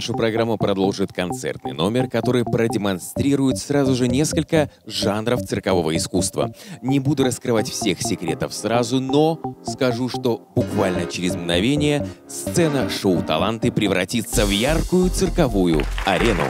нашу программу продолжит концертный номер, который продемонстрирует сразу же несколько жанров циркового искусства. Не буду раскрывать всех секретов сразу, но скажу, что буквально через мгновение сцена шоу «Таланты» превратится в яркую цирковую арену.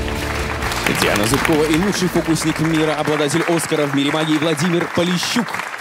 Диана Зубкова и лучший фокусник мира, обладатель Оскара в мире магии Владимир Полищук.